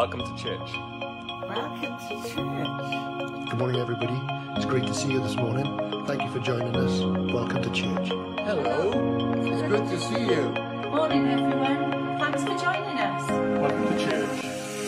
welcome to church. Welcome to church. Good morning, everybody. It's great to see you this morning. Thank you for joining us. Welcome to church. Hello, it's good to see you. Morning, everyone. Thanks for joining us. Welcome to church.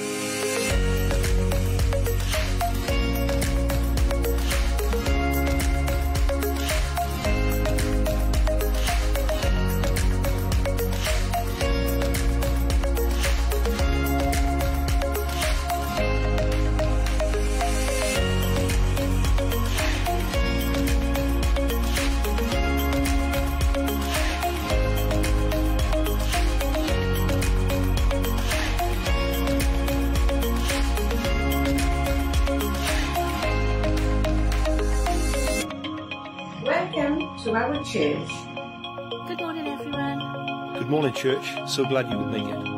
To our church. Good morning, everyone. Good morning, church. So glad you could make it.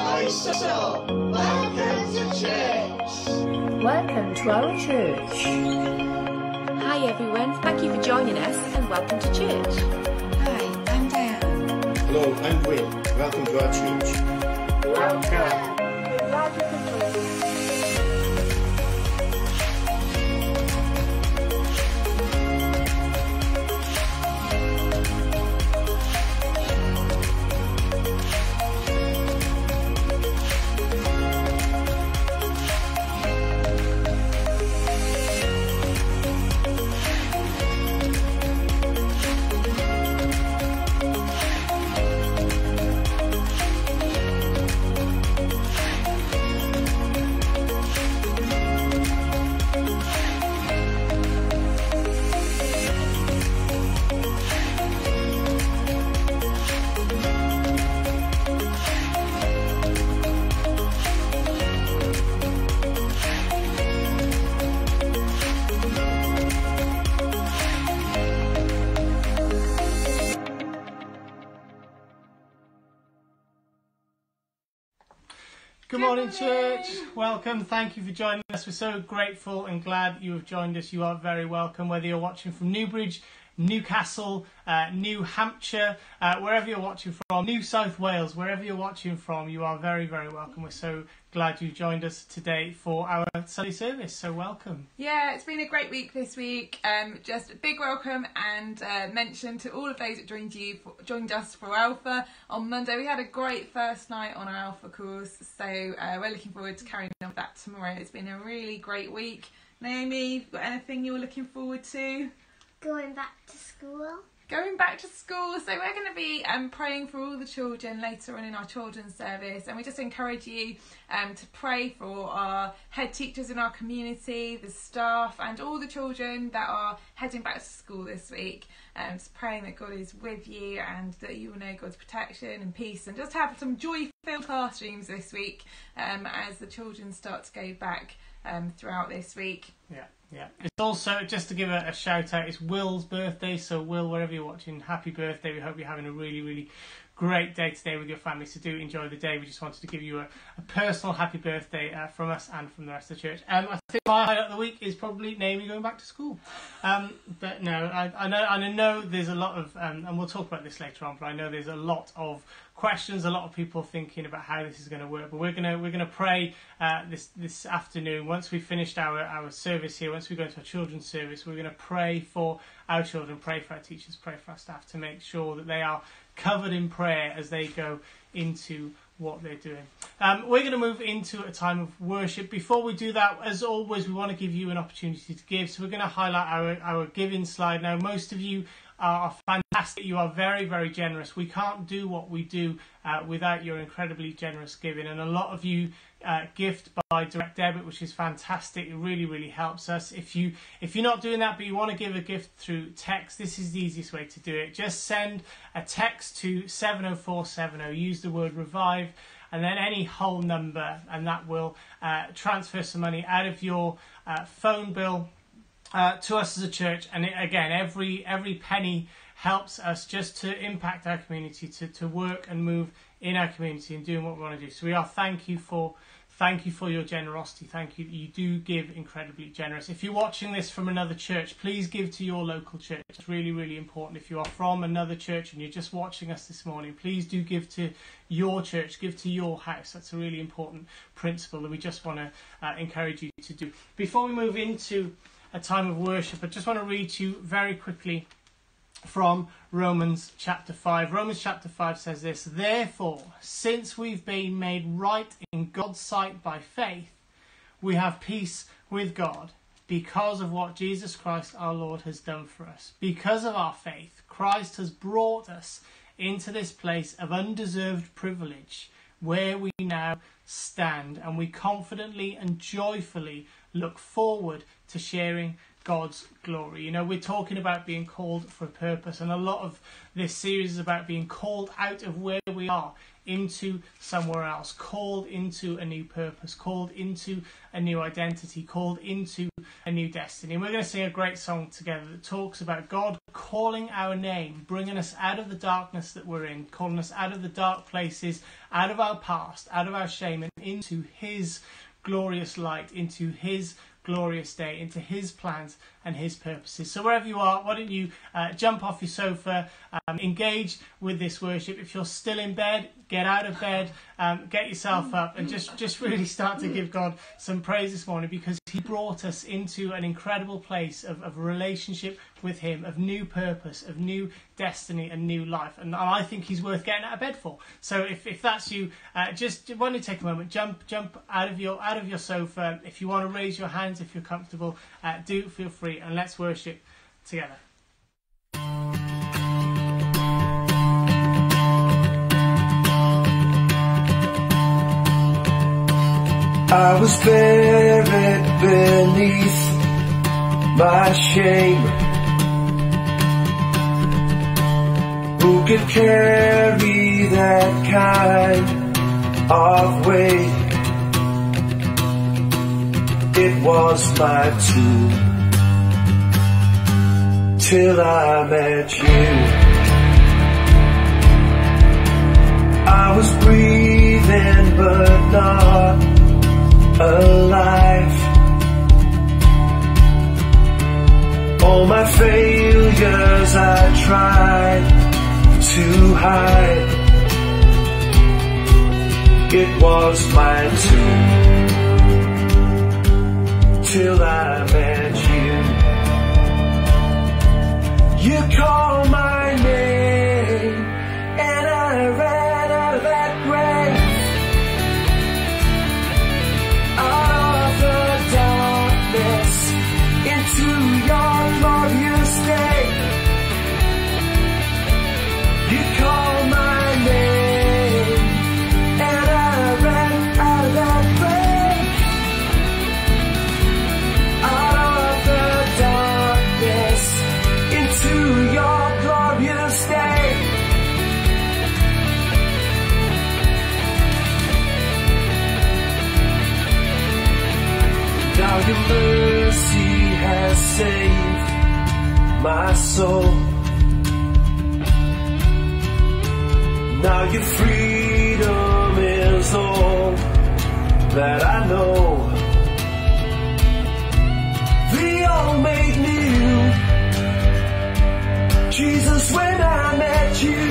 Welcome to church. Welcome to our church. Hi, everyone. Thank you for joining us and welcome to church. Hi, I'm Diane. Hello, I'm Will. Welcome to our church. Welcome. We're glad you could join us. Good morning, church. Welcome. Thank you for joining us. We're so grateful and glad you have joined us. You are very welcome, whether you're watching from Newbridge, Newcastle, New Hampshire, wherever you're watching from, New South Wales, wherever you're watching from, you are very, very welcome. We're so glad you joined us today for our Sunday service. So welcome. Yeah, it's been a great week this week. Just a big welcome and mention to all of those that joined us for Alpha on Monday. We had a great first night on our Alpha course, so we're looking forward to carrying on with that tomorrow. It's been a really great week. Naomi, you've got anything you're looking forward to? Going back to school. Going back to school, so we're going to be praying for all the children later on in our children's service, and we just encourage you to pray for our head teachers in our community, the staff and all the children that are heading back to school this week. Just praying that God is with you and that you will know God's protection and peace, and just have some joy-filled classrooms this week as the children start to go back throughout this week. Yeah. It's also, just to give a shout out, it's Will's birthday. So Will, wherever you're watching, happy birthday. We hope you're having a really, really great day today with your family. So do enjoy the day. We just wanted to give you a personal happy birthday from us and from the rest of the church. I think my highlight of the week is probably Naomi going back to school. But no, I know there's a lot of, and we'll talk about this later on, but I know there's a lot of questions, a lot of people thinking about how this is going to work, but we're gonna pray this afternoon. Once we've finished our service here, once we go into our children's service, we're going to pray for our children, pray for our teachers, pray for our staff to make sure that they are covered in prayer as they go into what they're doing. We're going to move into a time of worship. Before we do that, as always, we want to give you an opportunity to give, so we're going to highlight our giving slide now. Most of you are fantastic. You are very, very generous. We can't do what we do without your incredibly generous giving, and a lot of you gift by direct debit, which is fantastic. It really, really helps us. If you're not doing that but you want to give a gift through text, this is the easiest way to do it. Just send a text to 70470, use the word revive and then any whole number, and that will transfer some money out of your phone bill to us as a church. And again, every penny helps us just to impact our community, to work and move in our community and doing what we want to do. So we are thank you for thank you for your generosity. Thank you that you do give incredibly generous. If you're watching this from another church, please give to your local church. It's really, really important. If you are from another church and you're just watching us this morning, please do give to your church, give to your house. That's a really important principle that we just want to encourage you to do. Before we move into a time of worship, I just want to read to you very quickly from Romans chapter 5. Romans chapter 5 says this: "Therefore, since we've been made right in God's sight by faith, we have peace with God because of what Jesus Christ our Lord has done for us. Because of our faith, Christ has brought us into this place of undeserved privilege where we now stand, and we confidently and joyfully look forward to sharing God's glory." You know, we're talking about being called for a purpose, and a lot of this series is about being called out of where we are into somewhere else, called into a new purpose, called into a new identity, called into a new destiny. And we're going to sing a great song together that talks about God calling our name, bringing us out of the darkness that we're in, calling us out of the dark places, out of our past, out of our shame, and into his glorious light, into his glorious day, into his plans and his purposes. So wherever you are, why don't you jump off your sofa, engage with this worship. If you're still in bed, get out of bed, get yourself up, and just really start to give God some praise this morning, because he brought us into an incredible place of relationship with him, of new purpose, of new destiny and new life, and I think he's worth getting out of bed for. So if that's you, just why don't you take a moment, jump out of your sofa. If you want to raise your hands, if you're comfortable, do feel free, and let's worship together. I was buried beneath my shame. Who could carry that kind of weight? It was my tomb till I met you. I was breathing but not alive. All my failures I tried to hide. It was my tomb till I met you. You called my name and I ran out of that grave. Into your glorious day. You called my name and I ran out of that grave, out of the darkness into your glorious day. Now your mercy has saved my soul. Now your freedom is all that I know. The all made new. Jesus, when I met you,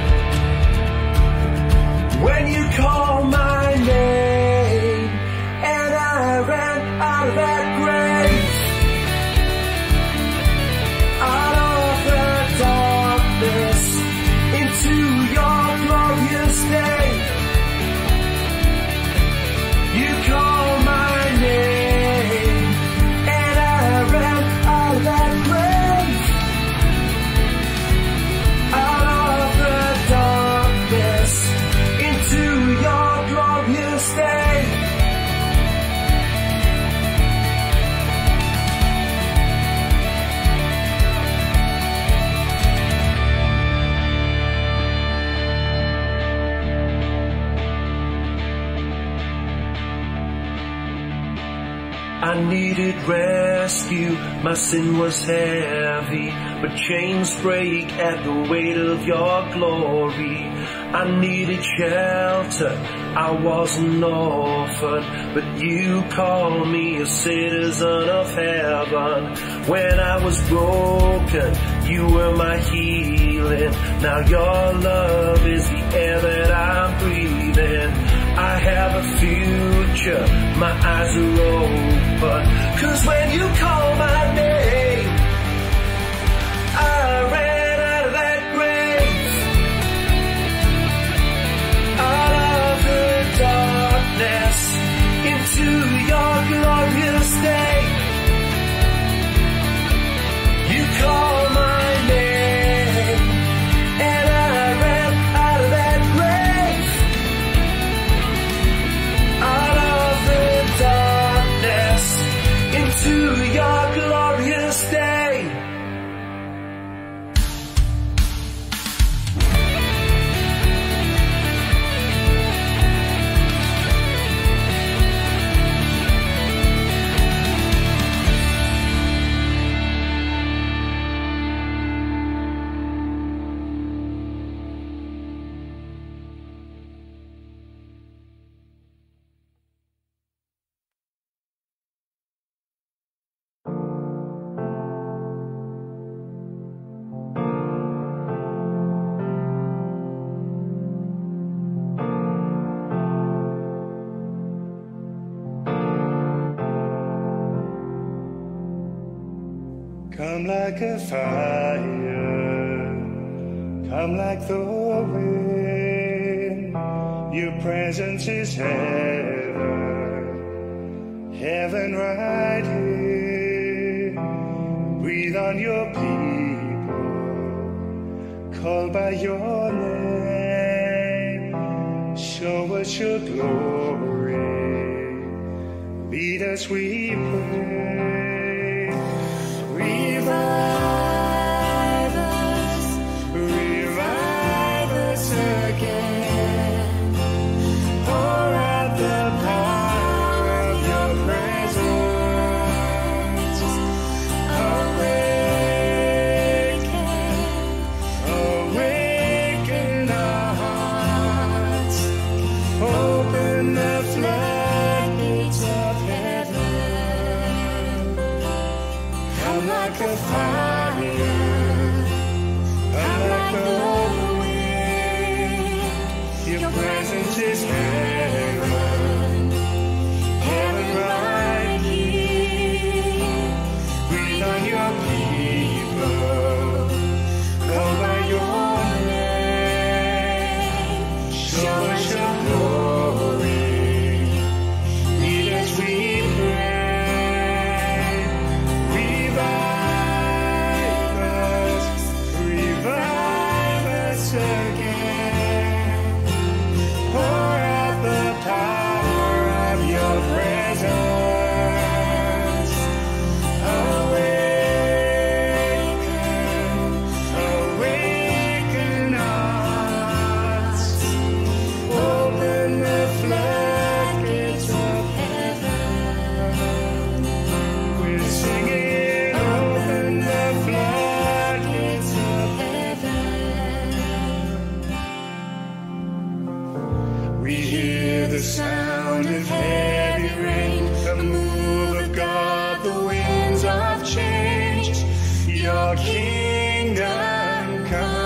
when you called my name and I ran out of that grave, into your glorious day. You call my name and I ran out of that grave, out of the darkness into your glorious day. I needed rest. rescue. My sin was heavy, but chains break at the weight of your glory. I needed shelter, I was an orphan, but you called me a citizen of heaven. When I was broken, you were my healing. Now your love is the air that I'm breathing. I have a future, my eyes are open, 'cause when you call my name, I ran out of that grave, out of the darkness, into your glorious day. You call my name, and I ran out of that grave, out of the darkness, into your glorious day. Come like a fire, come like the wind. Your presence is heaven, heaven right here. Breathe on your people, called by your name. Show us your glory, lead us, we pray. Revive us again. Pour out the power of your presence. Awaken our hearts. Open the floodgates of heaven. Come like a fire, come like the wind. Your presence is heaven, heaven right here. Breathe on your people, call by your name. Show us your glory, lead us, we pray. We hear the sound of heavy rain, a move of God, the winds of change. Your kingdom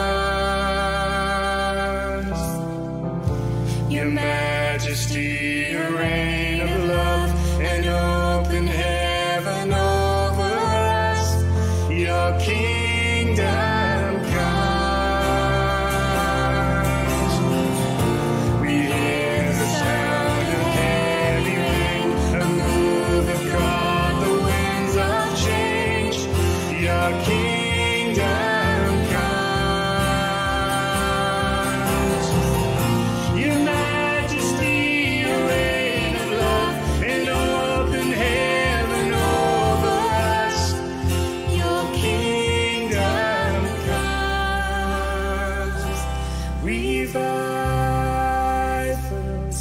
comes. Your majesty, a reign of love, and open heaven over us. Your kingdom comes. Your kingdom comes. Your majesty, a reign of love, and open heaven over us. Your kingdom comes.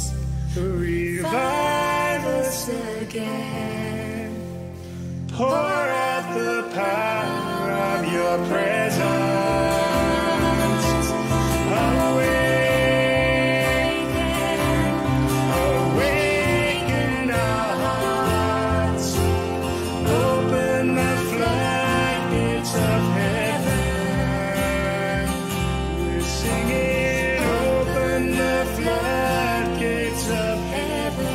Revive us again. Pour your presence. Awaken our hearts. Open the floodgates of heaven. We're singing, open the floodgates of heaven.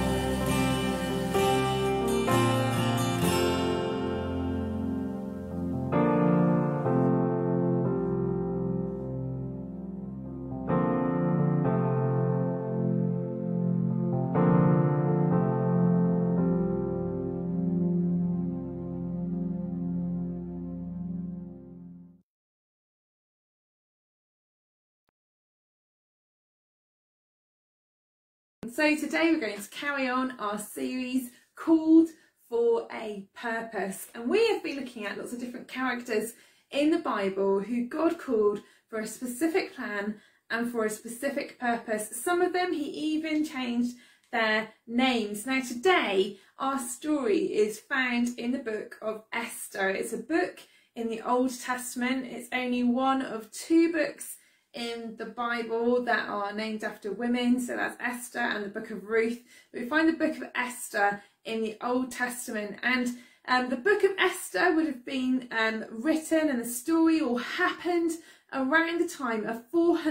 So today we're going to carry on our series called For a Purpose, and we have been looking at lots of different characters in the Bible who God called for a specific plan and for a specific purpose. Some of them he even changed their names. Now today our story is found in the book of Esther. It's a book in the Old Testament. It's only one of 2 books in the Bible that are named after women, so that's Esther and the book of Ruth. But we find the book of Esther in the Old Testament, and the book of Esther would have been written, and the story all happened around the time of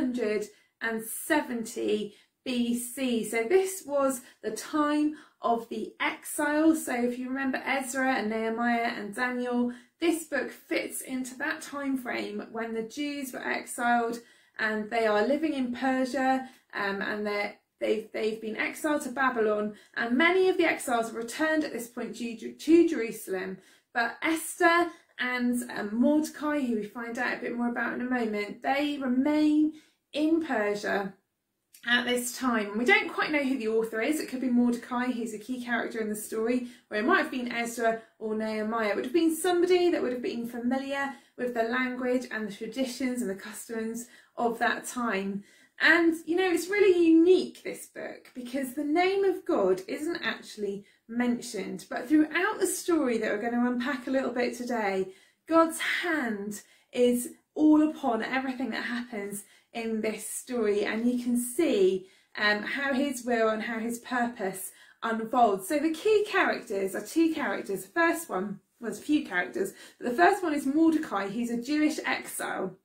470 BC. So this was the time of the exile. So if you remember Ezra and Nehemiah and Daniel, this book fits into that time frame when the Jews were exiled and they are living in Persia, and they've been exiled to Babylon, and many of the exiles have returned at this point to Jerusalem. But Esther and Mordecai, who we find out a bit more about in a moment, they remain in Persia at this time. And we don't quite know who the author is. It could be Mordecai, who's a key character in the story, or it might have been Ezra or Nehemiah. It would have been somebody that would have been familiar with the language and the traditions and the customs of that time. And you know, it's really unique, this book, because the name of God isn't actually mentioned, but throughout the story that we're going to unpack a little bit today, God's hand is all upon everything that happens in this story, and you can see how his will and how his purpose unfolds. So the key characters are 2 characters. The first one was a few characters, but the first one is Mordecai. He's a Jewish exile,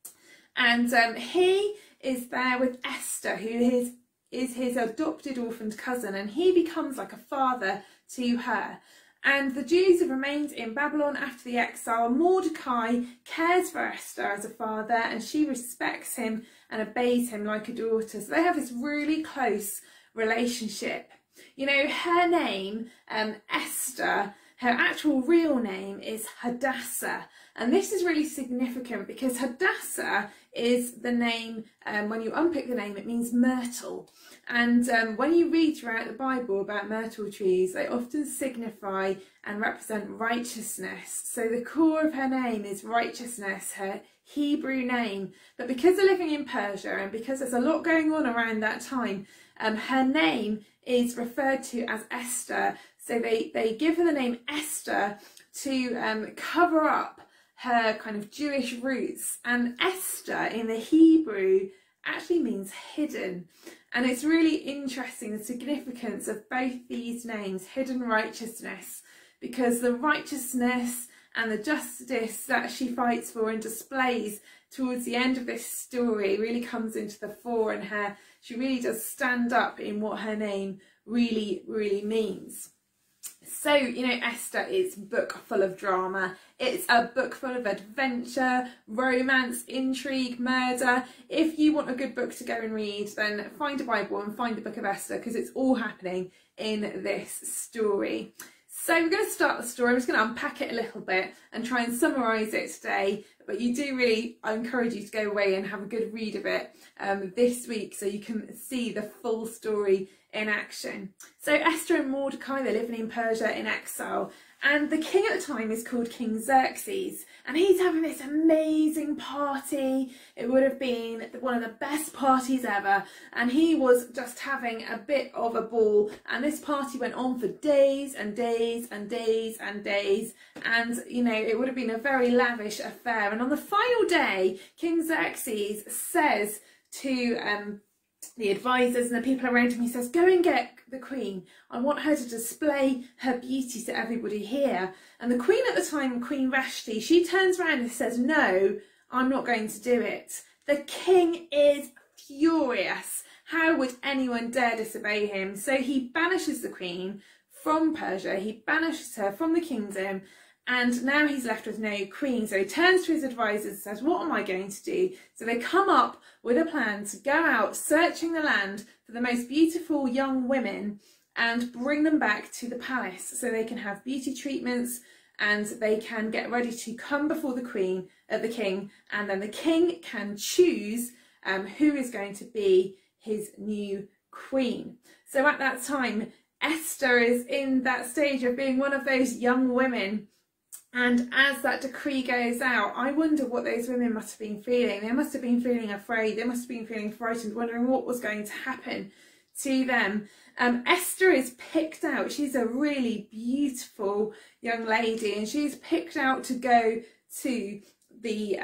and he is there with Esther, who is his adopted orphaned cousin, and he becomes like a father to her. And the Jews have remained in Babylon after the exile. Mordecai cares for Esther as a father, and she respects him and obeys him like a daughter. So they have this really close relationship. You know, her name, Esther, her actual real name is Hadassah. And this is really significant because Hadassah is the name, when you unpick the name, it means myrtle. And when you read throughout the Bible about myrtle trees, they often signify and represent righteousness. So the core of her name is righteousness, her Hebrew name. But because they're living in Persia and because there's a lot going on around that time, her name is referred to as Esther. So they give her the name Esther to cover up her kind of Jewish roots. And Esther in the Hebrew actually means hidden. And it's really interesting, the significance of both these names, hidden righteousness, because the righteousness and the justice that she fights for and displays towards the end of this story really comes into the fore, and she really does stand up in what her name really, really means. So, you know, Esther is a book full of drama. It's a book full of adventure, romance, intrigue, murder. If you want a good book to go and read, then find a Bible and find the book of Esther, because it's all happening in this story. So we're going to start the story. I'm just going to unpack it a little bit and try and summarise it today. But I encourage you to go away and have a good read of it this week, so you can see the full story in action. So Esther and Mordecai, they're living in Persia in exile, And the king at the time is called King Xerxes, and he's having this amazing party. It would have been one of the best parties ever, and he was just having a bit of a ball, and this party went on for days and days and days and days, and you know, it would have been a very lavish affair. And on the final day, King Xerxes says to the advisors and the people around him, he says, go and get the queen. I want her to display her beauty to everybody here. And the queen at the time, Queen Vashti, she turns around and says, no, I'm not going to do it. The king is furious. How would anyone dare disobey him? So he banishes the queen from Persia. He banishes her from the kingdom. And now he's left with no queen. So he turns to his advisors and says, what am I going to do? So they come up with a plan to go out searching the land for the most beautiful young women and bring them back to the palace so they can have beauty treatments and they can get ready to come before the king, and then the king can choose who is going to be his new queen. So at that time, Esther is in that stage of being one of those young women. And as that decree goes out, I wonder what those women must have been feeling. They must have been feeling afraid. They must have been feeling frightened, wondering what was going to happen to them. Esther is picked out. She's a really beautiful young lady, and she's picked out to go to the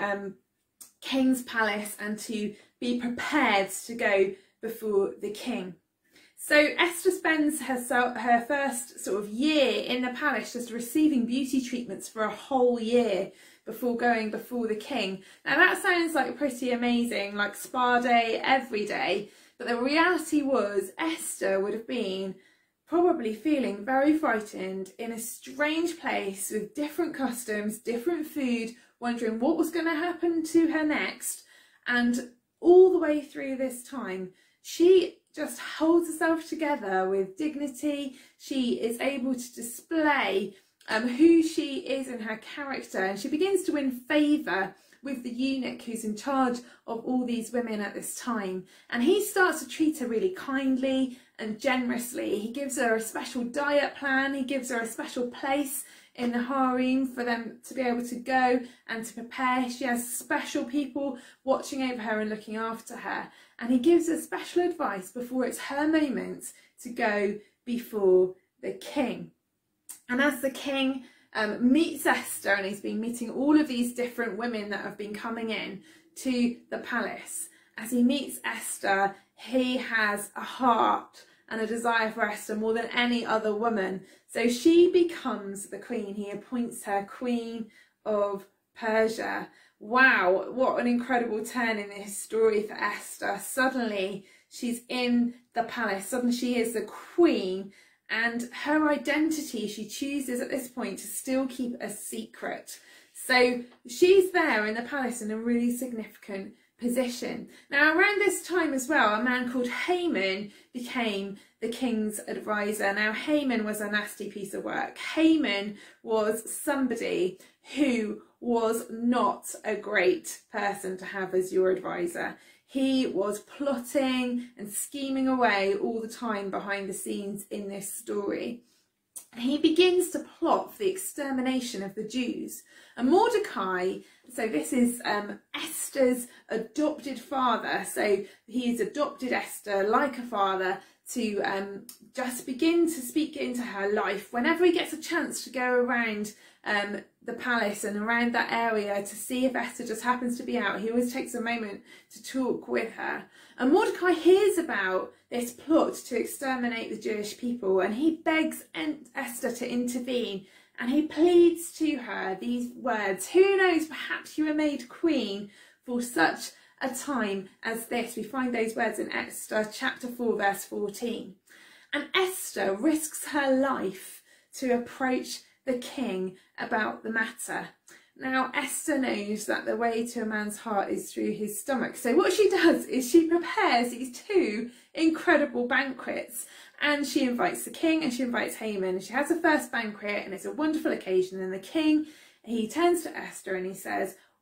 king's palace and to be prepared to go before the king. So Esther spends her first sort of year in the palace just receiving beauty treatments for a whole year before going before the king. Now that sounds like pretty amazing, like spa day every day, but the reality was Esther would have been probably feeling very frightened in a strange place with different customs, different food, wondering what was going to happen to her next. And all the way through this time, she just holds herself together with dignity. She is able to display who she is and her character, and she begins to win favour with the eunuch who's in charge of all these women at this time. And he starts to treat her really kindly and generously. He gives her a special diet plan, he gives her a special place in the harem for them to be able to go and to prepare. She has special people watching over her and looking after her. And he gives her special advice before it's her moment to go before the king. And as the king meets Esther, and he's been meeting all of these different women that have been coming in to the palace, as he meets Esther, he has a heart and a desire for Esther more than any other woman. So she becomes the queen. He appoints her Queen of Persia. Wow, what an incredible turn in this story for Esther. Suddenly she's in the palace, suddenly she is the queen, and her identity she chooses at this point to still keep a secret. So she's there in the palace in a really significant position. Now around this time as well, a man called Haman became the king's advisor. Now Haman was a nasty piece of work. Haman was somebody who was not a great person to have as your advisor. He was plotting and scheming away all the time behind the scenes in this story. And he begins to plot for the extermination of the Jews. And Mordecai, so this is Esther's adopted father, so he's adopted Esther like a father to just begin to speak into her life. Whenever he gets a chance to go around the palace and around that area to see if Esther just happens to be out, he always takes a moment to talk with her. And Mordecai hears about this plot to exterminate the Jewish people, and he begs Esther to intervene, and he pleads to her these words: who knows, perhaps you were made queen for such a time as this. We find those words in Esther chapter 4 verse 14. And Esther risks her life to approach the king about the matter. Now Esther knows that the way to a man's heart is through his stomach, so what she does is she prepares these two incredible banquets, and she invites the king and she invites Haman. She has the first banquet and it's a wonderful occasion, and the king, he turns to Esther and he says,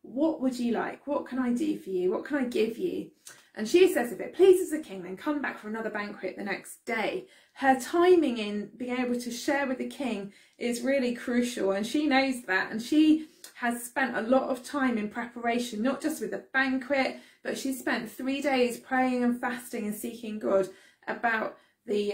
what would you like? What can I do for you? What can I give you? And she says, if it pleases the king, then come back for another banquet the next day. Her timing in being able to share with the king is really crucial, and she knows that, and she has spent a lot of time in preparation, not just with the banquet, but she spent 3 days praying and fasting and seeking God about the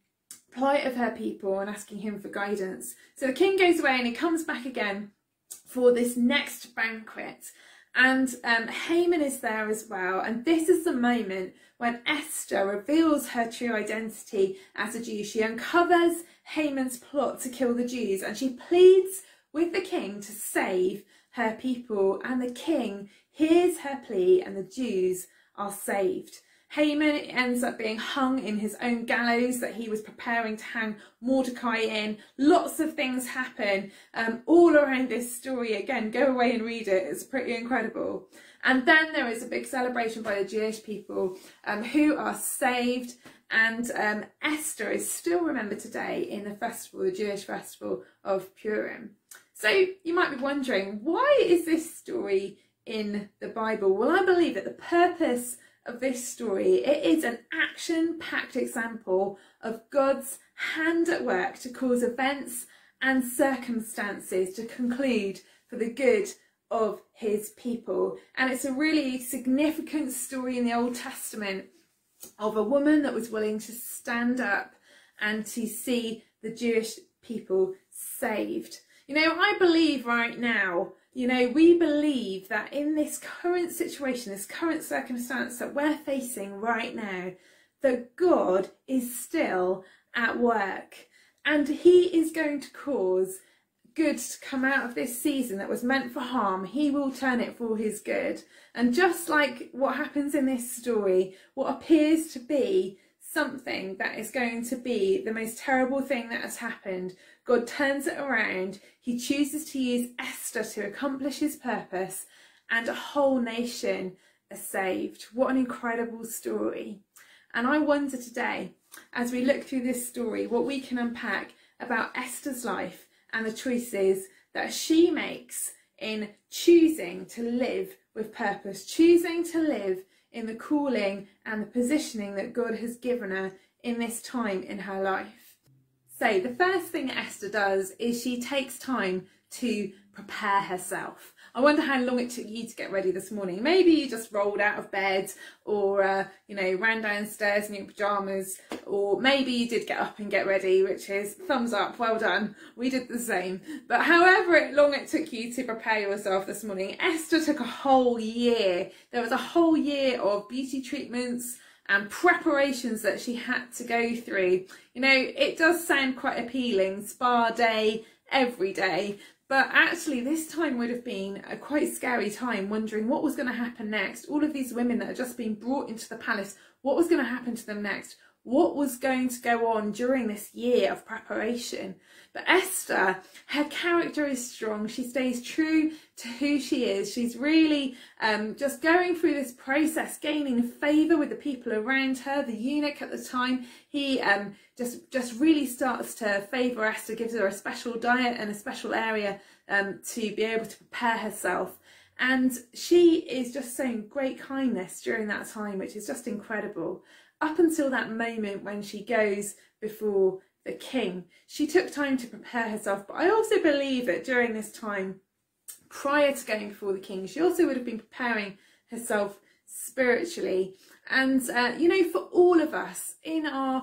plight of her people and asking him for guidance. So the king goes away and he comes back again for this next banquet. And Haman is there as well. And this is the moment when Esther reveals her true identity as a Jew. She uncovers Haman's plot to kill the Jews, and she pleads with the king to save her people. And the king hears her plea and the Jews are saved. Haman ends up being hung in his own gallows that he was preparing to hang Mordecai in. Lots of things happen all around this story. Again, go away and read it. It's pretty incredible. And then there is a big celebration by the Jewish people who are saved. And Esther is still remembered today in the festival, the Jewish festival of Purim. So you might be wondering, why is this story in the Bible? Well, I believe that the purpose of this story, it is an action-packed example of God's hand at work to cause events and circumstances to conclude for the good of his people. And it's a really significant story in the Old Testament of a woman that was willing to stand up and to see the Jewish people saved. You know, I believe right now, you know, we believe that in this current situation, this current circumstance that we're facing right now, that God is still at work, and he is going to cause good to come out of this season that was meant for harm. He will turn it for his good. And just like what happens in this story, what appears to be something that is going to be the most terrible thing that has happened, God turns it around. He chooses to use Esther to accomplish his purpose, and a whole nation is saved. What an incredible story. And I wonder today, as we look through this story, what we can unpack about Esther's life and the choices that she makes in choosing to live with purpose, choosing to live in the calling and the positioning that God has given her in this time in her life. So the first thing Esther does is she takes time to prepare herself. I wonder how long it took you to get ready this morning. Maybe you just rolled out of bed, or you know, ran downstairs in your pajamas, or maybe you did get up and get ready, which is thumbs up, well done. We did the same. But however long it took you to prepare yourself this morning, Esther took a whole year. There was a whole year of beauty treatments and preparations that she had to go through. You know, it does sound quite appealing, spa day every day, but actually this time would have been a quite scary time, wondering what was going to happen next. All of these women that had just been brought into the palace, what was going to happen to them next? What was going to go on during this year of preparation? But Esther, her character is strong. She stays true to who she is. She's really just going through this process, gaining favour with the people around her. The eunuch at the time, he just really starts to favour Esther, gives her a special diet and a special area to be able to prepare herself. And she is just showing great kindness during that time, which is just incredible. Up until that moment when she goes before the king, she took time to prepare herself. But I also believe that during this time, prior to going before the king, she also would have been preparing herself spiritually. And you know, for all of us in our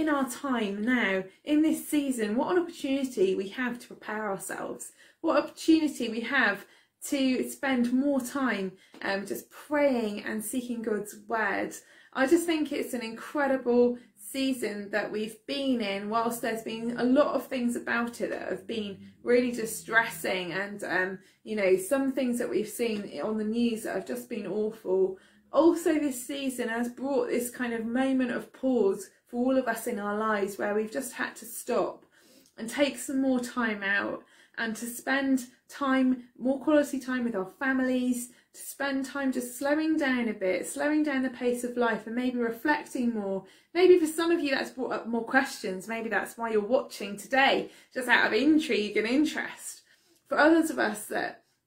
time now, in this season, what an opportunity we have to prepare ourselves. What opportunity we have to spend more time just praying and seeking God's word. I just think it's an incredible season that we've been in, whilst there's been a lot of things about it that have been really distressing, and you know, some things that we've seen on the news that have just been awful. Also, this season has brought this kind of moment of pause for all of us in our lives, where we've just had to stop and take some more time out, and to spend time, more quality time with our families, to spend time just slowing down a bit, slowing down the pace of life, and maybe reflecting more. Maybe for some of you that's brought up more questions. Maybe that's why you're watching today, just out of intrigue and interest. For others of us that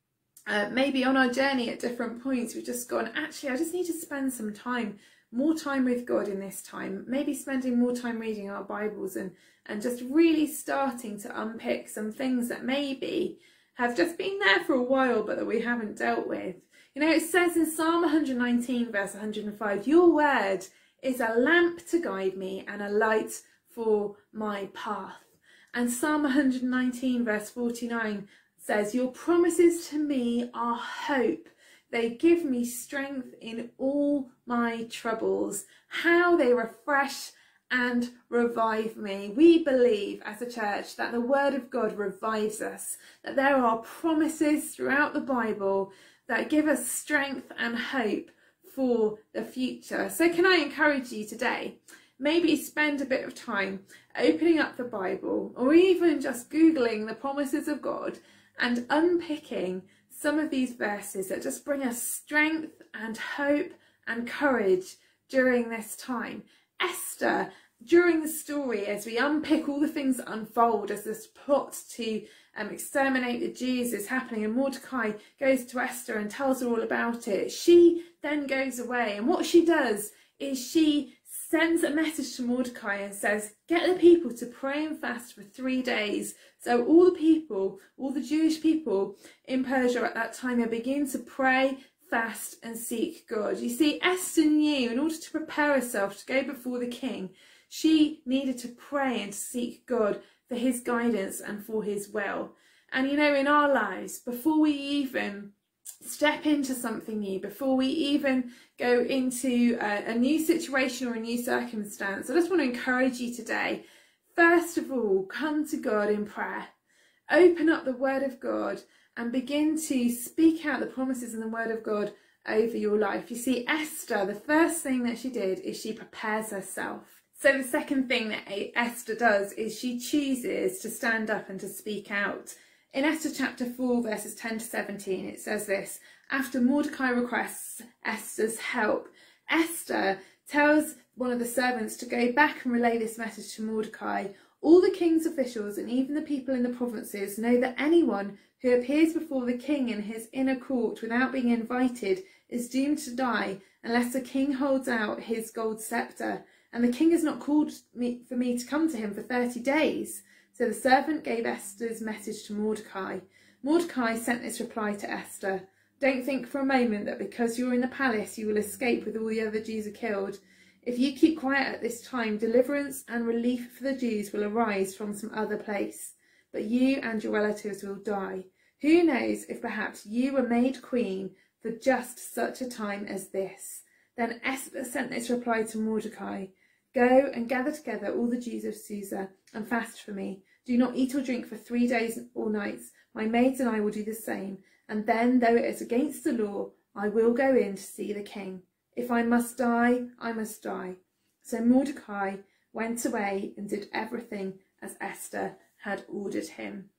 maybe on our journey at different points we've just gone, actually I just need to spend some time, more time with God in this time, maybe spending more time reading our Bibles and just really starting to unpick some things that maybe have just been there for a while but that we haven't dealt with. You know, it says in Psalm 119 verse 105, your word is a lamp to guide me and a light for my path. And Psalm 119 verse 49 says, your promises to me are hope. They give me strength in all my troubles. How they refresh and revive me. We believe as a church that the word of God revives us, that there are promises throughout the Bible that give us strength and hope for the future. So can I encourage you today, maybe spend a bit of time opening up the Bible or even just Googling the promises of God and unpicking some of these verses that just bring us strength and hope and courage during this time. Esther, during the story, as we unpick all the things that unfold as this plot to exterminate the Jews is happening, and Mordecai goes to Esther and tells her all about it, she then goes away, and what she does is she sends a message to Mordecai and says, get the people to pray and fast for 3 days. So all the people, all the Jewish people in Persia at that time, they begin to pray, fast and seek God. You see, Esther knew in order to prepare herself to go before the king, she needed to pray and to seek God for his guidance and for his will. And you know, in our lives, before we even step into something new, before we even go into a new situation or a new circumstance, I just want to encourage you today, first of all, come to God in prayer. Open up the word of God and begin to speak out the promises in the word of God over your life. You see, Esther, the first thing that she did is she prepares herself. So the second thing that Esther does is she chooses to stand up and to speak out. In Esther chapter 4 verses 10 to 17 it says this, after Mordecai requests Esther's help, Esther tells one of the servants to go back and relay this message to Mordecai. All the king's officials and even the people in the provinces know that anyone who appears before the king in his inner court without being invited is doomed to die unless the king holds out his gold scepter. And the king has not called for me to come to him for 30 days. So the servant gave Esther's message to Mordecai. Mordecai sent this reply to Esther. Don't think for a moment that because you're in the palace you will escape with all the other Jews are killed. If you keep quiet at this time, deliverance and relief for the Jews will arise from some other place. But you and your relatives will die. Who knows if perhaps you were made queen for just such a time as this. Then Esther sent this reply to Mordecai. Go and gather together all the Jews of Susa and fast for me. Do not eat or drink for 3 days or nights. My maids and I will do the same. And then, though it is against the law, I will go in to see the king. If I must die, I must die. So Mordecai went away and did everything as Esther had ordered him.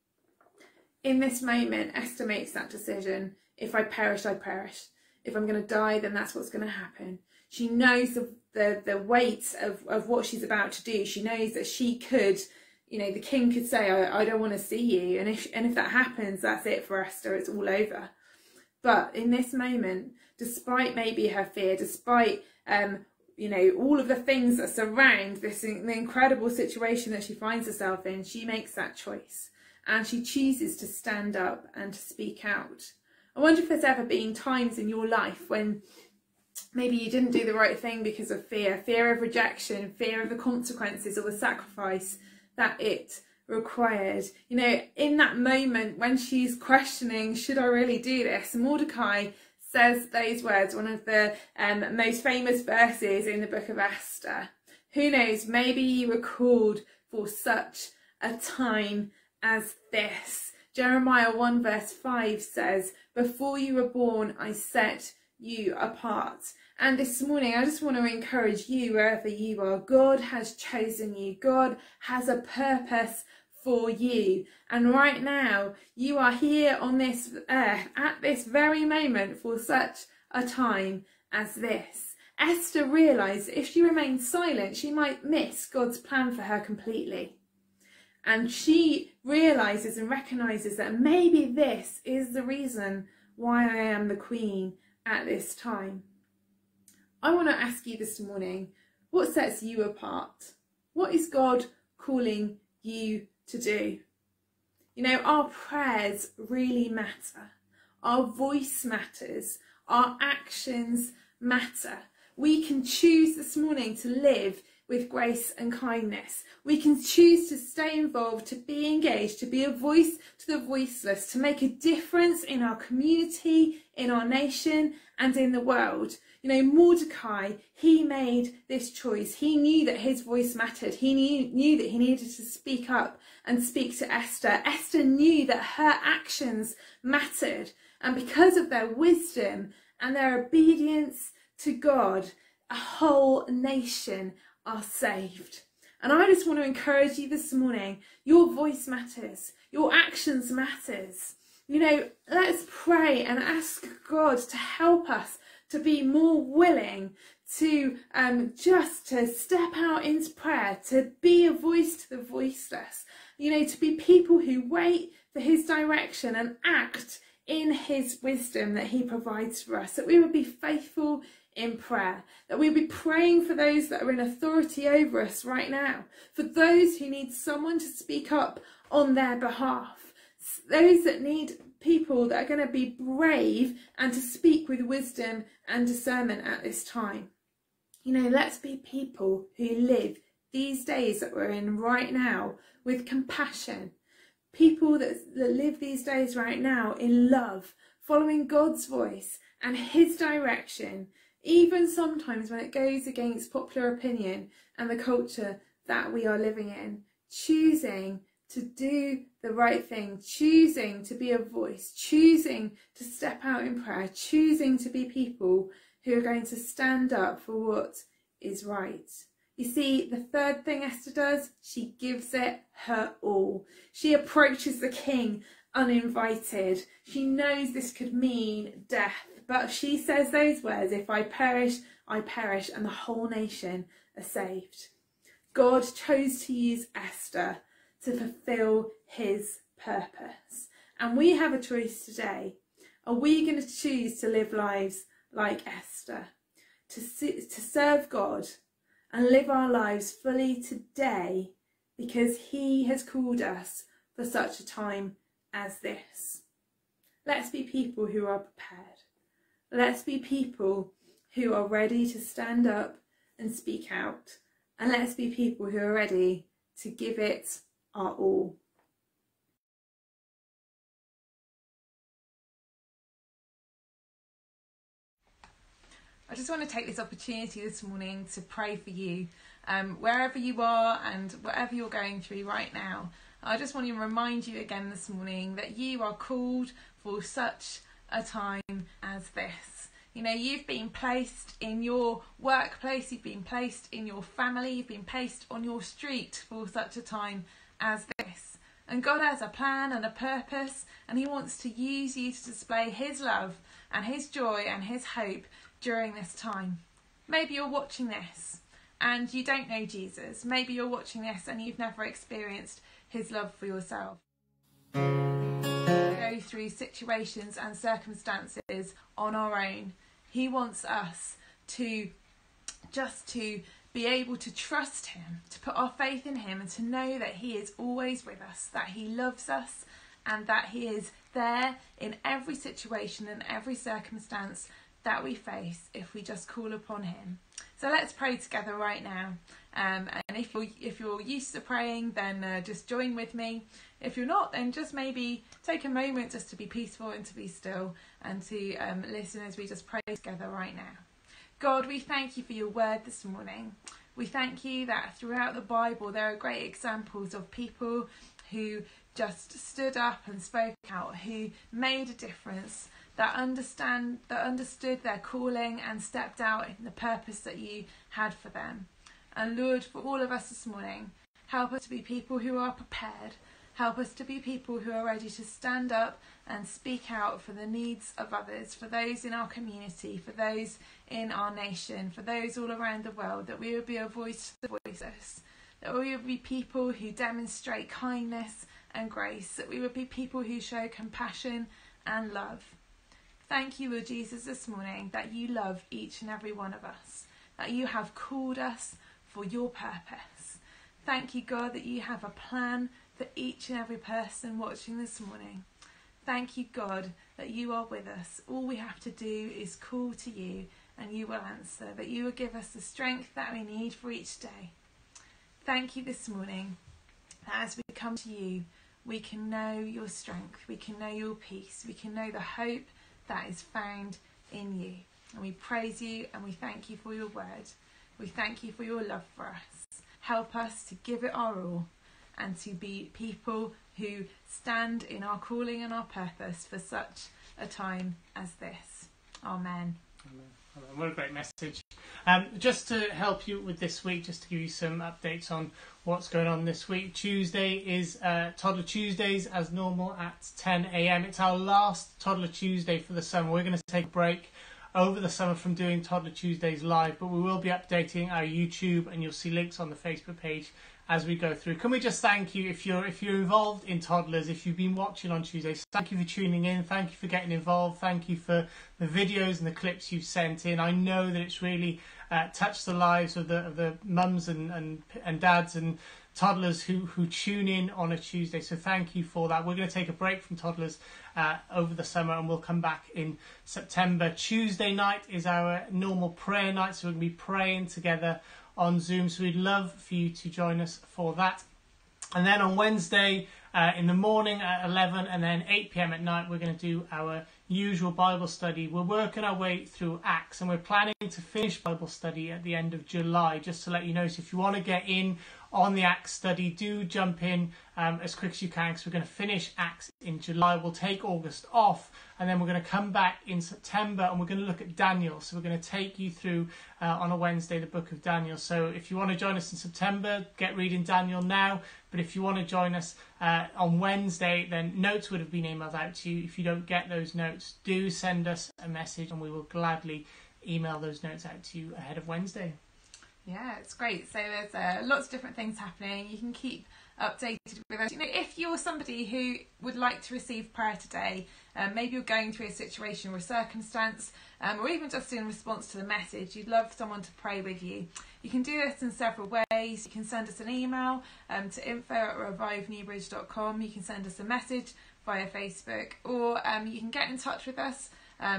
In this moment, Esther makes that decision. If I perish, I perish. If I'm going to die, then that's what's going to happen. She knows the weight of what she's about to do. She knows that she could, you know, the king could say, I don't want to see you. And if that happens, that's it for Esther. It's all over. But in this moment, despite maybe her fear, despite, you know, all of the things that surround this the incredible situation that she finds herself in, she makes that choice. And she chooses to stand up and to speak out. I wonder if there's ever been times in your life when maybe you didn't do the right thing because of fear of rejection, fear of the consequences or the sacrifice that it required. You know, in that moment when she's questioning, should I really do this? Mordecai says those words, one of the most famous verses in the book of Esther. Who knows, maybe you were called for such a time as this. Jeremiah 1 verse 5 says, before you were born, I set you apart. And this morning, I just want to encourage you, wherever you are, God has chosen you. God has a purpose for you. And right now, you are here on this earth at this very moment for such a time as this. Esther realised that if she remained silent, she might miss God's plan for her completely. And she realises and recognises that maybe this is the reason why I am the queen at this time. I want to ask you this morning, what sets you apart? What is God calling you to do? You know, our prayers really matter. Our voice matters. Our actions matter. We can choose this morning to live with grace and kindness. We can choose to stay involved, to be engaged, to be a voice to the voiceless, to make a difference in our community, in our nation, and in the world. You know, Mordecai, he made this choice. He knew that his voice mattered. He knew that he needed to speak up and speak to Esther. Esther knew that her actions mattered. And because of their wisdom and their obedience to God, a whole nation are saved. And I just want to encourage you this morning, your voice matters, your actions matters. You know, let's pray and ask God to help us to be more willing to just to step out into prayer, to be a voice to the voiceless, you know, to be people who wait for his direction and act in his wisdom that he provides for us, that we would be faithful in prayer, that we'll be praying for those that are in authority over us right now, for those who need someone to speak up on their behalf, those that need people that are going to be brave and to speak with wisdom and discernment at this time. You know, let's be people who live these days that we're in right now with compassion, people that live these days right now in love, following God's voice and his direction, even sometimes when it goes against popular opinion and the culture that we are living in, choosing to do the right thing, choosing to be a voice, choosing to step out in prayer, choosing to be people who are going to stand up for what is right. You see, the third thing Esther does, she gives it her all. She approaches the king uninvited. She knows this could mean death, but she says those words, if I perish, I perish, and the whole nation are saved. God chose to use Esther to fulfill his purpose. And we have a choice today. Are we going to choose to live lives like Esther, to serve God and live our lives fully today because he has called us for such a time as this? Let's be people who are prepared. Let's be people who are ready to stand up and speak out. And let's be people who are ready to give it our all. I just want to take this opportunity this morning to pray for you, wherever you are and whatever you're going through right now. I just want to remind you again this morning that you are called for such a time as this. You know, you've been placed in your workplace, you've been placed in your family, you've been placed on your street for such a time as this. And God has a plan and a purpose, and he wants to use you to display his love and his joy and his hope during this time. Maybe you're watching this and you don't know Jesus. Maybe you're watching this and you've never experienced his love for yourself. Go through situations and circumstances on our own. He wants us to be able to trust him, to put our faith in him, and to know that he is always with us, that he loves us, and that he is there in every situation and every circumstance that we face if we just call upon him. So let's pray together right now. And if you're used to praying, then just join with me. If you're not, then just maybe take a moment just to be peaceful and to be still and to listen as we just pray together right now. God, we thank you for your word this morning. We thank you that throughout the Bible there are great examples of people who just stood up and spoke out, who made a difference, that understood their calling and stepped out in the purpose that you had for them. And Lord, for all of us this morning, help us to be people who are prepared. Help us to be people who are ready to stand up and speak out for the needs of others, for those in our community, for those in our nation, for those all around the world, that we would be a voice to the voiceless. that we would be people who demonstrate kindness and grace, that we would be people who show compassion and love. Thank you, Lord Jesus, this morning that you love each and every one of us, that you have called us for your purpose. Thank you, God, that you have a plan for each and every person watching this morning. Thank you, God, that you are with us. All we have to do is call to you and you will answer, that you will give us the strength that we need for each day. Thank you this morning that as we come to you, we can know your strength, we can know your peace, we can know the hope that is found in you. And we praise you and we thank you for your word. We thank you for your love for us. Help us to give it our all and to be people who stand in our calling and our purpose for such a time as this. Amen. Amen. What a great message. Just to help you with this week, just to give you some updates on what's going on this week. Tuesday is Toddler Tuesdays as normal at 10 a.m. It's our last Toddler Tuesday for the summer. We're going to take a break over the summer from doing Toddler Tuesdays live, but we will be updating our YouTube and you'll see links on the Facebook page as we go through. Can we just thank you if you're involved in toddlers, if you've been watching on Tuesdays, thank you for tuning in, thank you for getting involved, thank you for the videos and the clips you've sent in. I know that it's really touched the lives of the mums and dads and toddlers who tune in on a Tuesday, so thank you for that. We're going to take a break from toddlers over the summer and we'll come back in September. Tuesday night is our normal prayer night, so we're going to be praying together on Zoom, so we'd love for you to join us for that. And then on Wednesday in the morning at 11 and then 8 p.m. at night, we're going to do our usual Bible study. We're working our way through Acts and we're planning to finish Bible study at the end of July, just to let you know. So if you want to get in on the Acts study, do jump in as quick as you can, because we're going to finish Acts in July. We'll take August off and then we're going to come back in September and we're going to look at Daniel. So we're going to take you through on a Wednesday the book of Daniel. So if you want to join us in September, get reading Daniel now. But if you want to join us on Wednesday, then notes would have been emailed out to you. If you don't get those notes, do send us a message and we will gladly email those notes out to you ahead of Wednesday. Yeah, it's great. So there's lots of different things happening. You can keep updated with us. You know, if you're somebody who would like to receive prayer today, maybe you're going through a situation or a circumstance, or even just in response to the message, you'd love someone to pray with you. You can do this in several ways. You can send us an email to info@revivenewbridge.com. You can send us a message via Facebook, or you can get in touch with us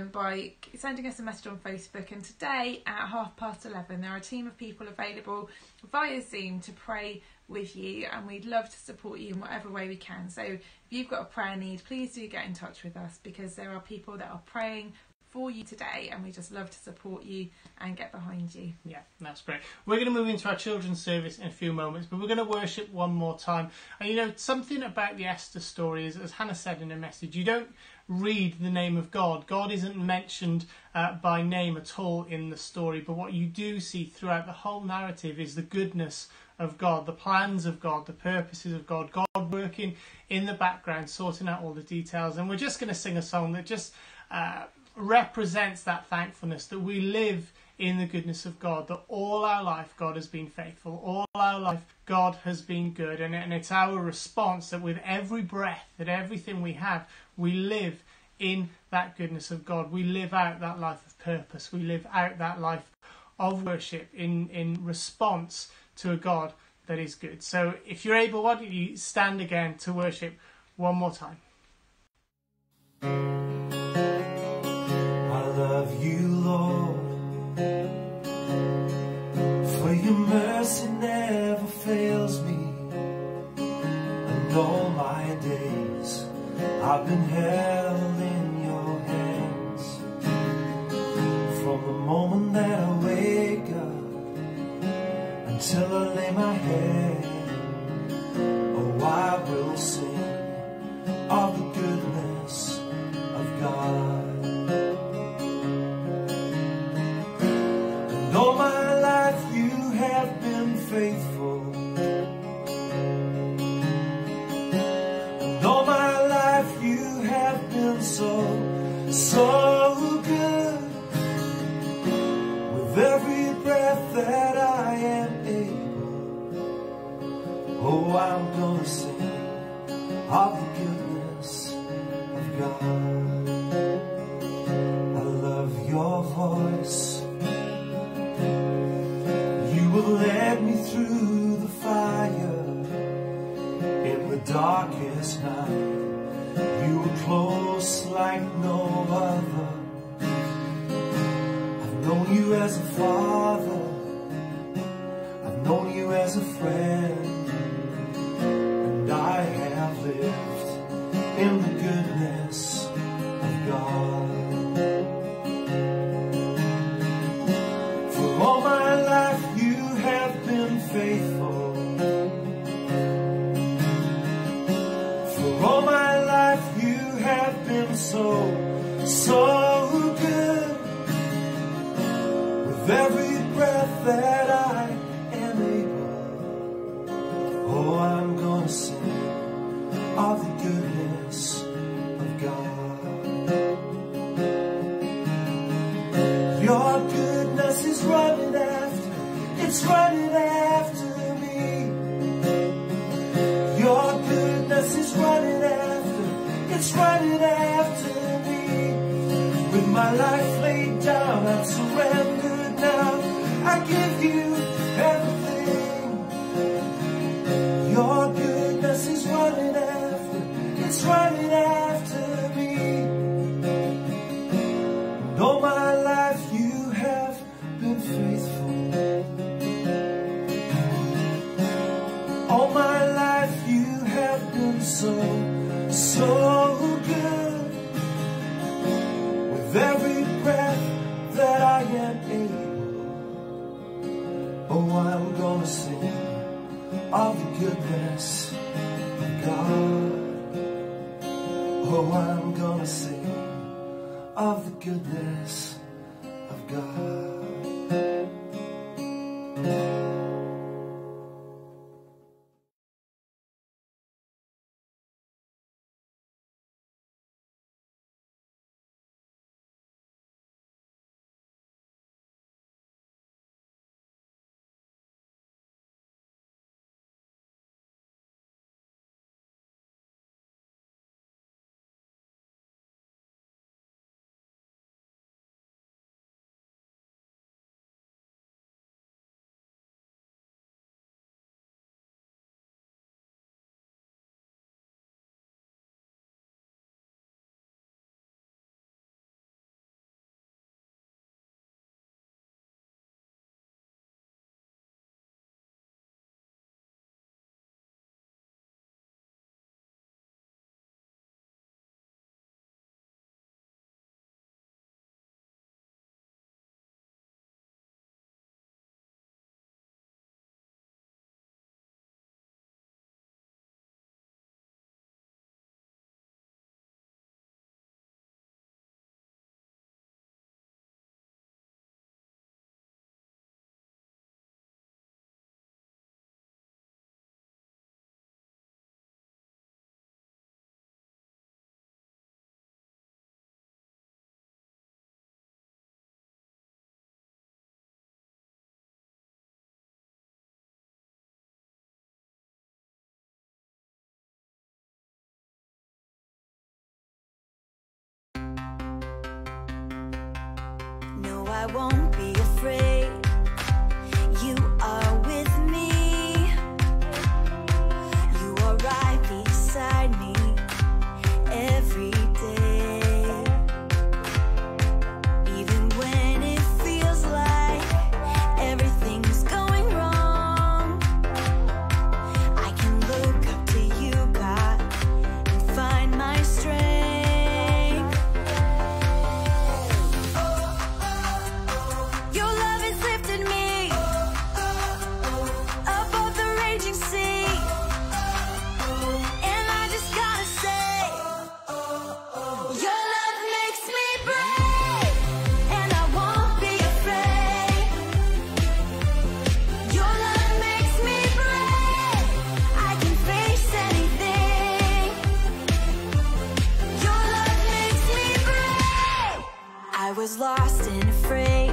by sending us a message on Facebook. And today at 11:30 there are a team of people available via Zoom to pray with you, and we'd love to support you in whatever way we can. So if you've got a prayer need, please do get in touch with us, because there are people that are praying for you today and we just love to support you and get behind you. Yeah, that's great. We're going to move into our children's service in a few moments, but we're going to worship one more time. And you know, something about the Esther story is, as Hannah said in her message, you don't read the name of God. God isn't mentioned by name at all in the story, but what you do see throughout the whole narrative is the goodness of God, the plans of God, the purposes of God, God working in the background, sorting out all the details. And we're just going to sing a song that just represents that thankfulness, that we live in the goodness of God, that all our life God has been faithful, all our life God has been good, and it's our response that with every breath, that everything we have, we live in that goodness of God. We live out that life of purpose, we live out that life of worship in response to a God that is good. So if you're able, why don't you stand again to worship one more time. I love you, Lord, for your mercy never fails me, and all my days I've been held in your hands. From the moment that I wake up until I lay my head, oh, I will sing of the goodness of God. And all my life you have been faithful, and all my life you have been so good. With every breath that I am able, Oh, I'm gonna sing of the goodness of God. I love your voice. You will lead me through the fire in the darkest night. You were close like no other. I've known you as a father, I've known you as a friend, and I have lived in the goodness of God. For all my life you have been faithful. For all my life you have been so good. With every breath that I am able, oh, I'm gonna sing of the goodness of God. Your goodness is running after, it's running after me. Your goodness is running after, it's running after me. With my life laid down, I'm surrendered now. I give you everything. Your goodness is running after, it's running after me. And all my life you have been faithful. All my life you have been so good. With every breath that I am able, oh, I'm gonna sing of the goodness of God. Oh, I'm gonna sing of the goodness of God. I won't be afraid. You are with me. You are right beside me every day. Even when it feels like everything's going wrong, I can look up to you, God, and find my strength. I was lost and afraid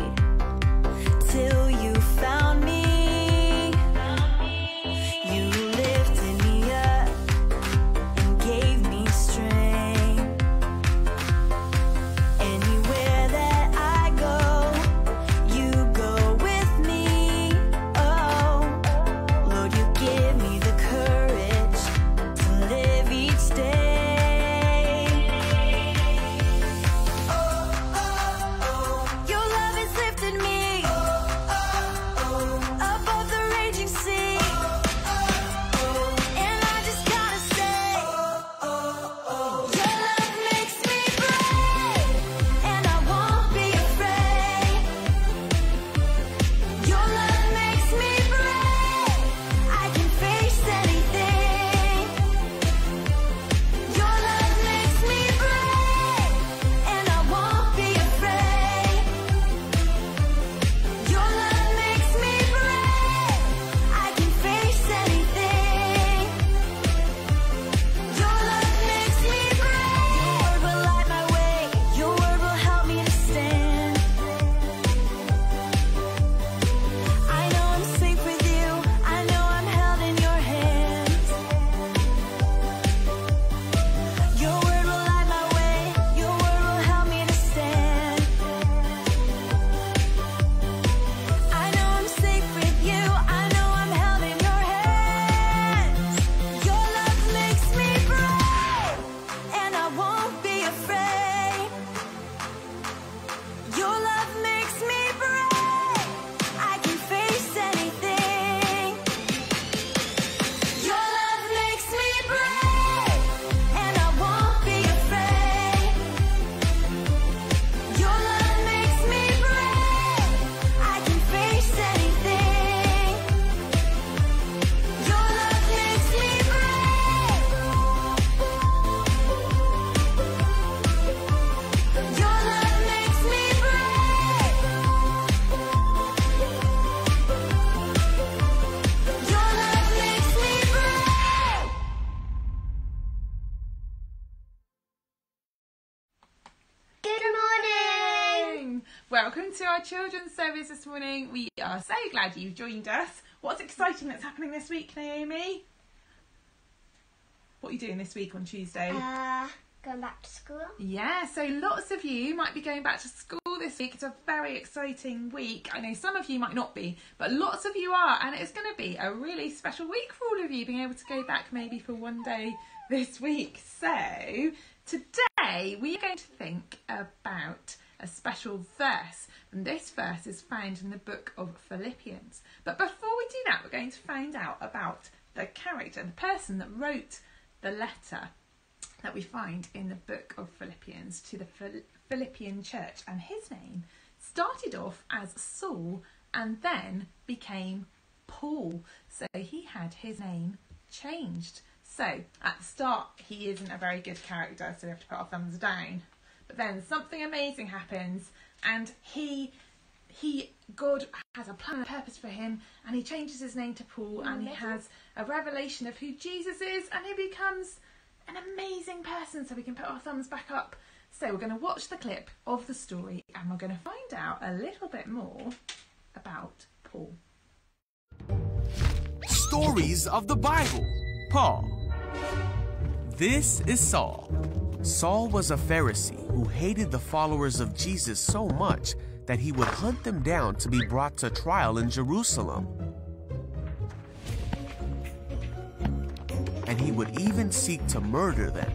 till you found me. You lifted Welcome to our children's service this morning. We are so glad you've joined us. What's exciting that's happening this week, Naomi? What are you doing this week on Tuesday? Going back to school. Yeah, so lots of you might be going back to school this week. It's a very exciting week. I know some of you might not be, but lots of you are, and it's going to be a really special week for all of you, being able to go back maybe for one day this week. So today we are going to think about a special verse, and this verse is found in the book of Philippians. But before we do that, we're going to find out about the character, the person that wrote the letter that we find in the book of Philippians to the Philippian church, and his name started off as Saul and then became Paul, so he had his name changed. So at the start he isn't a very good character, so we have to put our thumbs down, but then something amazing happens, and God has a plan and purpose for him, and he changes his name to Paul, and he has a revelation of who Jesus is, and he becomes an amazing person. So we can put our thumbs back up. So we're going to watch the clip of the story, and we're going to find out a little bit more about Paul. Stories of the Bible. Paul. This is Saul. Saul was a Pharisee who hated the followers of Jesus so much that he would hunt them down to be brought to trial in Jerusalem. And he would even seek to murder them.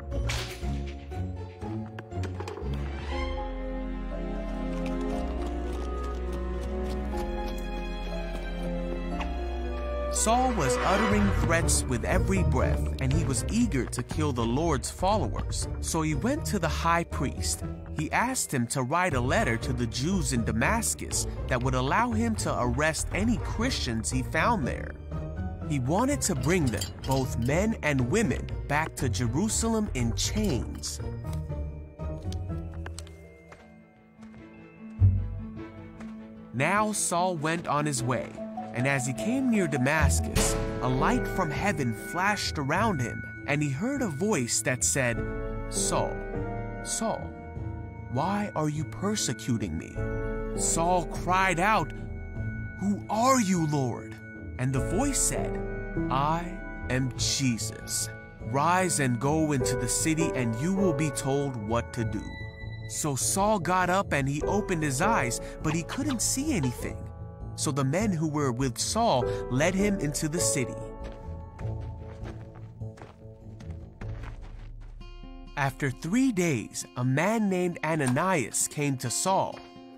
Saul was uttering threats with every breath, and he was eager to kill the Lord's followers. So he went to the high priest. He asked him to write a letter to the Jews in Damascus that would allow him to arrest any Christians he found there. He wanted to bring them, both men and women, back to Jerusalem in chains. Now Saul went on his way, and as he came near Damascus, a light from heaven flashed around him, and he heard a voice that said, "Saul, Saul, why are you persecuting me?" Saul cried out, "Who are you, Lord?" And the voice said, "I am Jesus. Rise and go into the city, and you will be told what to do." So Saul got up and he opened his eyes, but he couldn't see anything. So the men who were with Saul led him into the city. After 3 days, a man named Ananias came to Saul.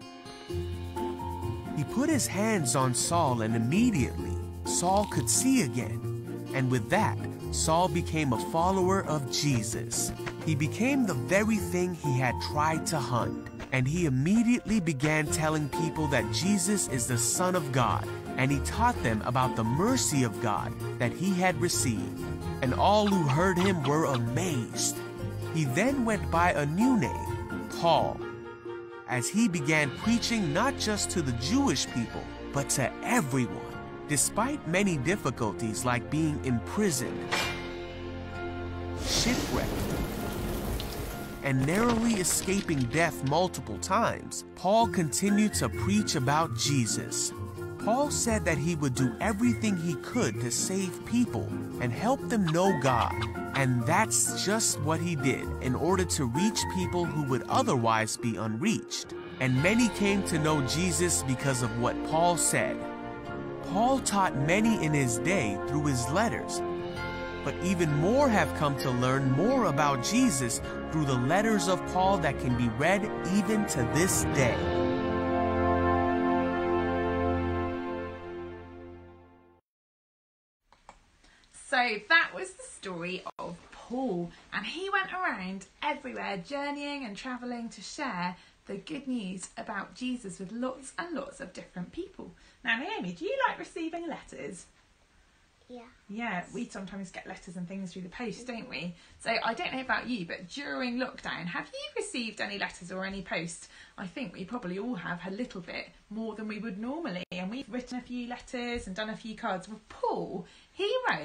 He put his hands on Saul, and immediately Saul could see again. And with that, Saul became a follower of Jesus. He became the very thing he had tried to hunt. And he immediately began telling people that Jesus is the Son of God. And he taught them about the mercy of God that he had received. And all who heard him were amazed. He then went by a new name, Paul, as he began preaching not just to the Jewish people, but to everyone. Despite many difficulties like being imprisoned, shipwrecked, and narrowly escaping death multiple times, Paul continued to preach about Jesus. Paul said that he would do everything he could to save people and help them know God. And that's just what he did in order to reach people who would otherwise be unreached. And many came to know Jesus because of what Paul said. Paul taught many in his day through his letters, but even more have come to learn more about Jesus through the letters of Paul that can be read even to this day. So that was the story of Paul, and he went around everywhere journeying and travelling to share the good news about Jesus with lots and lots of different people. Now, Naomi, do you like receiving letters? Yeah. Yeah, we sometimes get letters and things through the post, don't we? So I don't know about you, but during lockdown, have you received any letters or any post? I think we probably all have a little bit more than we would normally, and we've written a few letters and done a few cards. Well, Paul, he wrote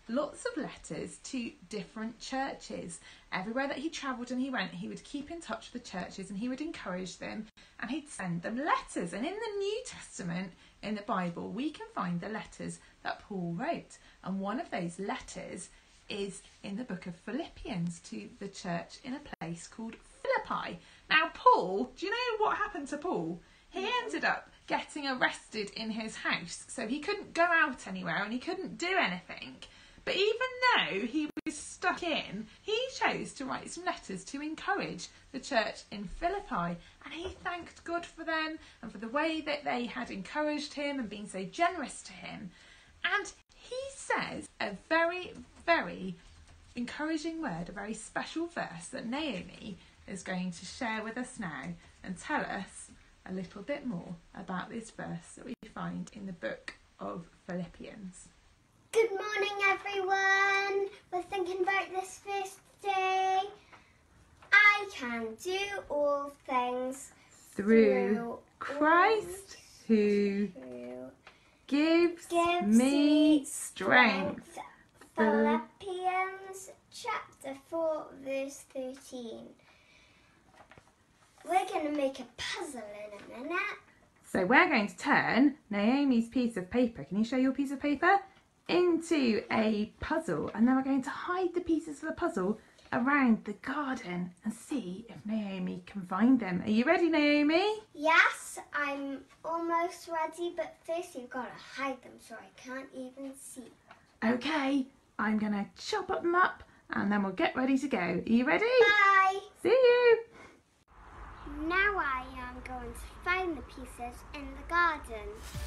lots of letters to different churches. Everywhere that he travelled and he went, he would keep in touch with the churches and he would encourage them and he'd send them letters. And in the New Testament, in the Bible, we can find the letters that Paul wrote. And one of those letters is in the book of Philippians to the church in a place called Philippi. Now, Paul, do you know what happened to Paul? He ended up getting arrested in his house, so he couldn't go out anywhere and he couldn't do anything. But even though he was stuck in, he chose to write some letters to encourage the church in Philippi, and he thanked God for them and for the way that they had encouraged him and been so generous to him. And he says a very, very encouraging word, a very special verse that Naomi is going to share with us now and tell us a little bit more about this verse that we find in the book of Philippians. Good morning, everyone. We're thinking about this first day. I can do all things through Christ who gives me strength. Philippians chapter 4 verse 13. We're going to make a puzzle in a minute. So we're going to turn Naomi's piece of paper, can you show your piece of paper, into a puzzle, and then we're going to hide the pieces of the puzzle around the garden and see if Naomi can find them. Are you ready, Naomi? Yes, I'm almost ready, but first you've got to hide them so I can't even see. Okay, I'm going to chop them up and then we'll get ready to go. Are you ready? Bye! See you! Now I am going to find the pieces in the garden.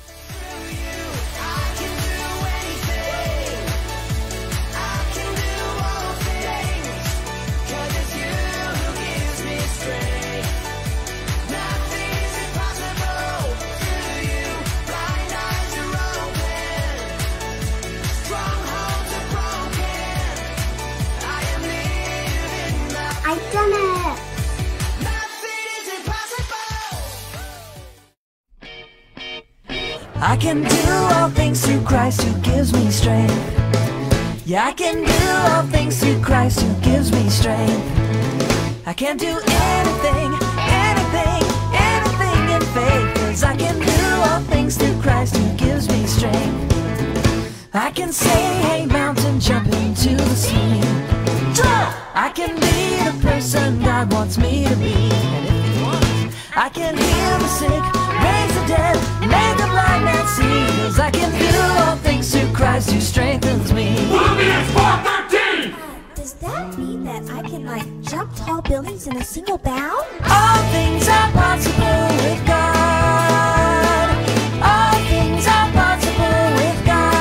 I've done it! I can do all things through Christ who gives me strength. Yeah, I can do all things through Christ who gives me strength. I can do anything, anything, anything in faith, 'cause I can do all things through Christ who gives me strength. I can say, hey mountain, jump into the sea. I can be the person God wants me to be. And if He wants, I can heal the sick, raise the dead, make the blind man see. 'Cause I can do all things through Christ who strengthens me. Philippians 4:13. Does that mean that I can jump tall buildings in a single bound? All things are possible with God. All things are possible with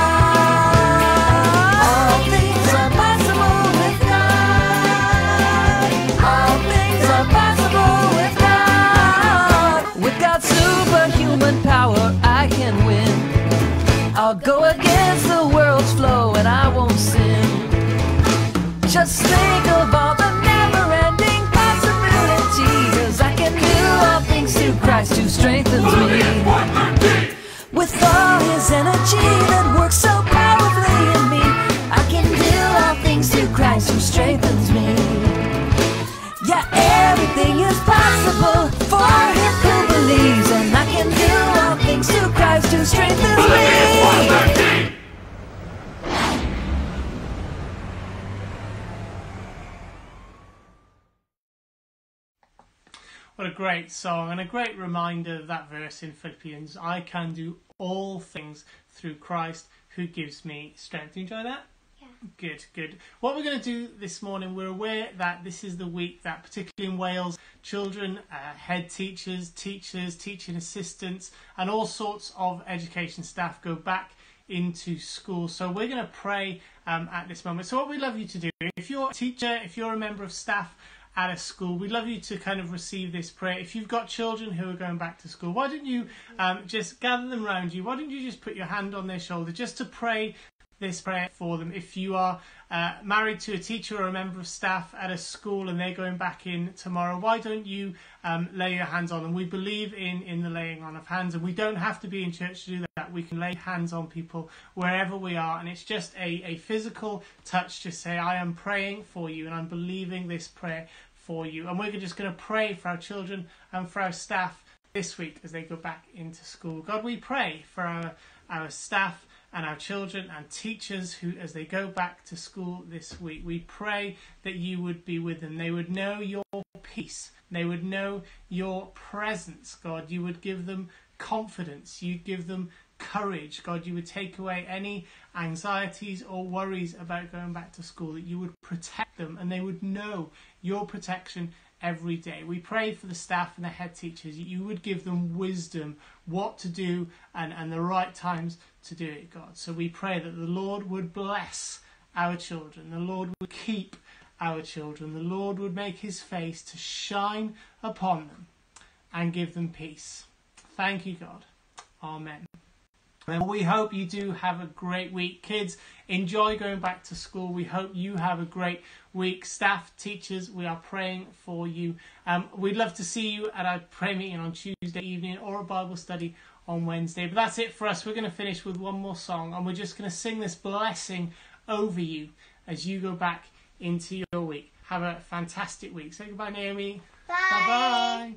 God. All things are possible with God. All things are possible with God. With God's superhuman power, I can win. I'll go against the world's flow and I won't sin. Just think of all the never-ending possibilities. 'Cause I can do all things through Christ who strengthens me. With all His energy that works so powerfully in me, I can do all things through Christ who strengthens me. Yeah, everything is possible for him who believes, and I can do all things through Christ who strengthens me. What a great song and a great reminder of that verse in Philippians. I can do all things through Christ who gives me strength. Do you enjoy that? Yeah. Good, good. What we're going to do this morning, we're aware that this is the week that, particularly in Wales, children, head teachers, teaching assistants and all sorts of education staff go back into school. So we're going to pray at this moment. So what we'd love you to do, if you're a teacher, if you're a member of staff at a school, we'd love you to kind of receive this prayer. If you've got children who are going back to school, why don't you just gather them around you? Why don't you just put your hand on their shoulder just to pray this prayer for them? If you are married to a teacher or a member of staff at a school and they're going back in tomorrow, why don't you lay your hands on them? We believe in the laying on of hands, and we don't have to be in church to do that. we can lay hands on people wherever we are, and it's just a physical touch to say, I am praying for you and I'm believing this prayer for you. And we're just going to pray for our children and for our staff this week as they go back into school. God, we pray for our staff and our children and teachers who, as they go back to school this week, we pray that you would be with them. They would know your peace. They would know your presence, God. You would give them confidence. You'd give them courage. God, you would take away any anxieties or worries about going back to school, that you would protect them and they would know your protection every day. We pray for the staff and the head teachers, that you would give them wisdom, what to do and the right times to do it, God. So we pray that the Lord would bless our children, the Lord would keep our children, the Lord would make his face to shine upon them and give them peace. Thank you, God. Amen. And we hope you do have a great week. Kids, enjoy going back to school. We hope you have a great week. Staff, teachers, we are praying for you. We'd love to see you at our prayer meeting on Tuesday evening or a Bible study on Wednesday. But that's it for us. We're going to finish with one more song, and we're just going to sing this blessing over you as you go back into your week. Have a fantastic week. Say goodbye, Naomi. Bye. Bye-bye.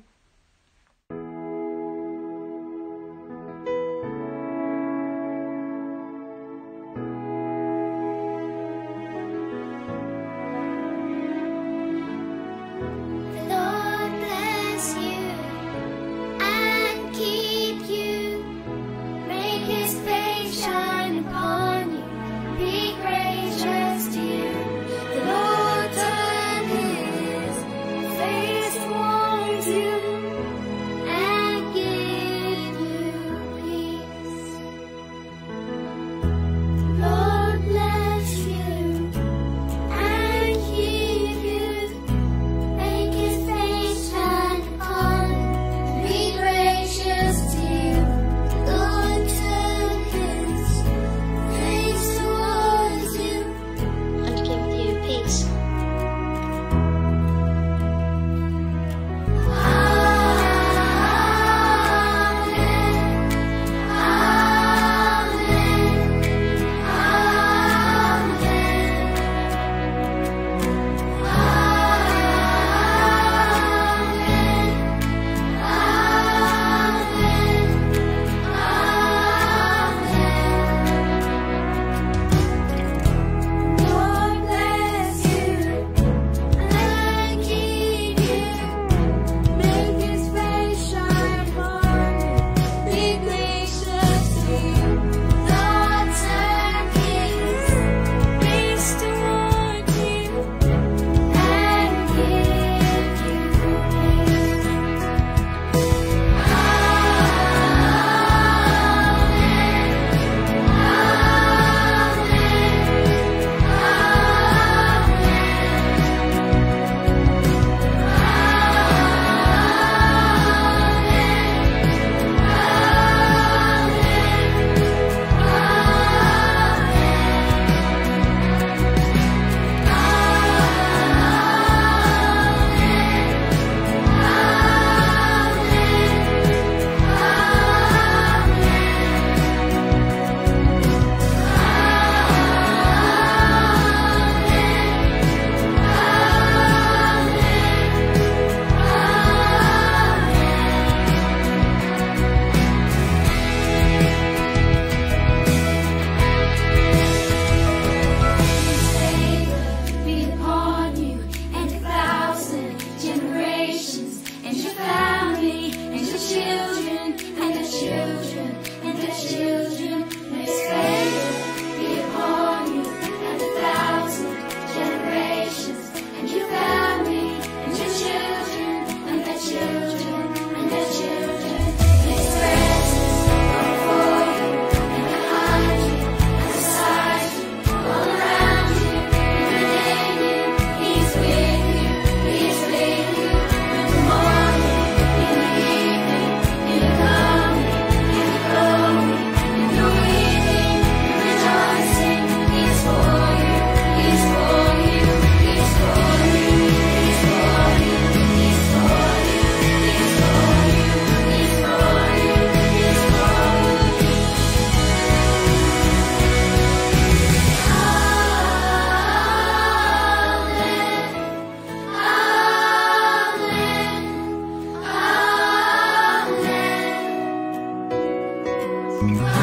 Hallelujah.